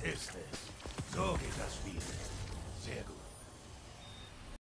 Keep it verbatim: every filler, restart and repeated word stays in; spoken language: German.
ist es. So geht das Spiel. Sehr gut.